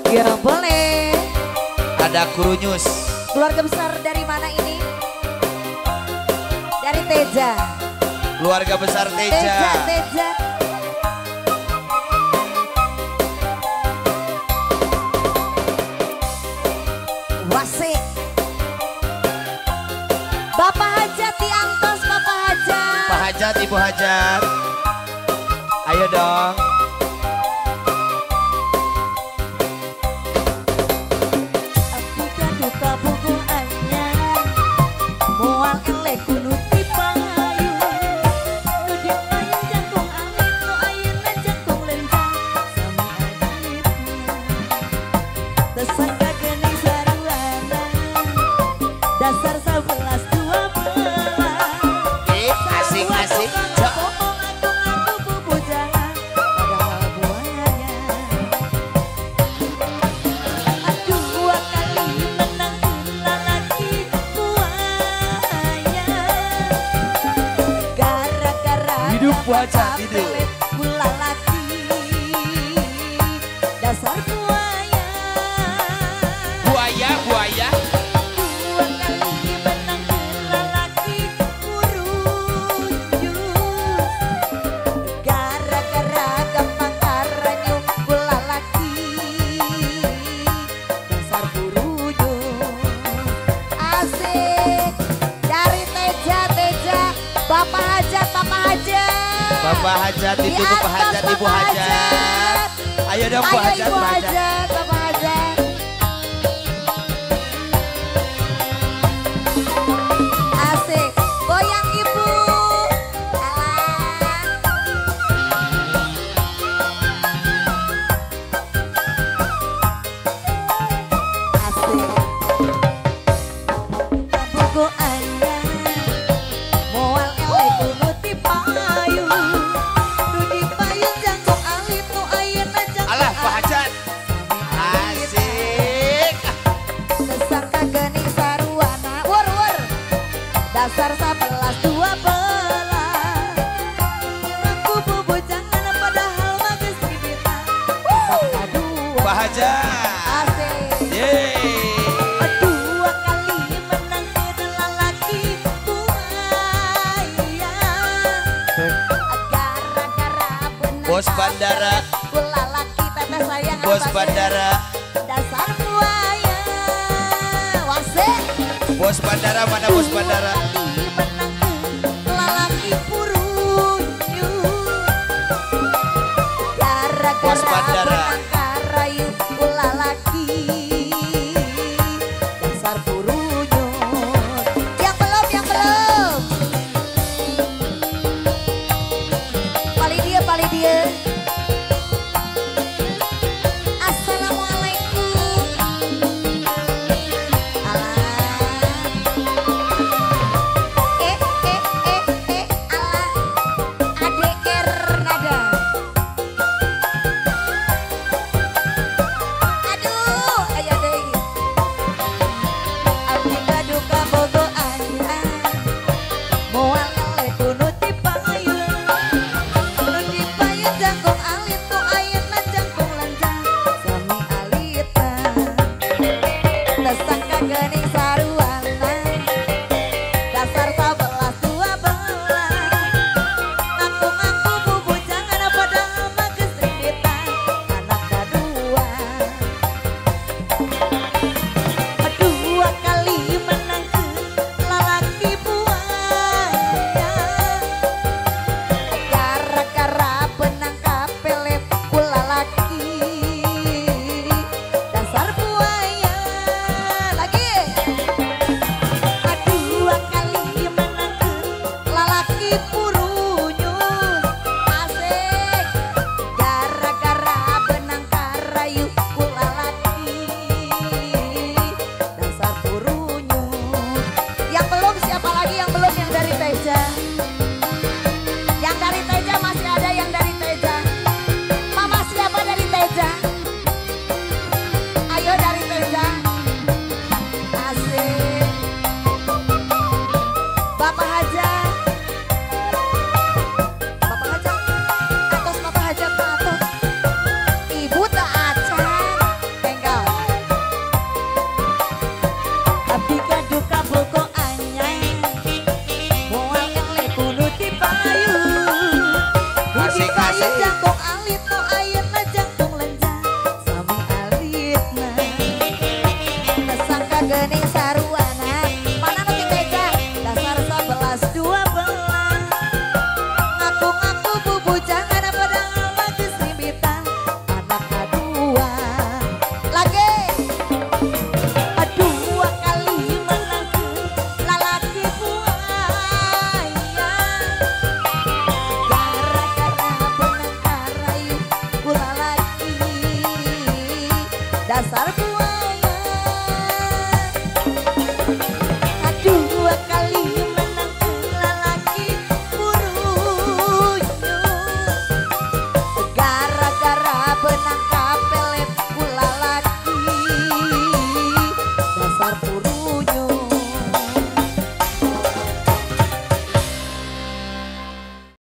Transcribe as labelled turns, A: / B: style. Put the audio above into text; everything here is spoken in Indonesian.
A: Ya boleh.
B: Ada Kurunyus.
A: Keluarga besar dari mana ini? Dari Teja.
B: Keluarga besar Teja.
A: Teja. Wasik. Bapak Hajat diantos, Bapak Hajat.
B: Pak Hajat, Ibu Hajat. Ayo dong.
A: Dasar 11-12
B: Asik-asik. Hidup wajah hidup.
A: Dasar buaya.
B: Buaya.
A: Dua kali menang lelaki kurunjus. Gara-gara gampang karanyum lelaki. Dasar kurunjus. Asik. Dari Teja. Bapak Hajat.
B: Bapak Hajat, Ibu Hajat, Ibu Hajat. Ayo dong Bu Hajat,
A: Ibu
B: Bu Hajat.
A: Hajat, Bapak Hajat. Asik, goyang Ibu. Asik. Buku anda, moal elek nuti payu. Nudi payu jangkung alit nu ayeuna jangkung.
B: Alah Pak Hajat. Asik.
A: Sesangka geuning saruana wur. Dasar 11-12. Aku bubujangan padahal mah geus gibita. Aduh.
B: Pak Hajat.
A: Asik.
B: Yeay.
A: Dua kali menang lelaki buaya. Gara-gara benang
B: Bos bandara.
A: ku lalaki teteh sayang
B: Bos
A: abang.
B: bandara.
A: Dasar buaya. Wasik.
B: Bos bandara, mana bos bandara?
A: Lalaki purunyu. Gara-gara
B: Bos bandara.
A: benang karayu ku lalaki. Dasar purunyu. Yang belum. Paling dia. Assalamualaikum. Alah. dasar tua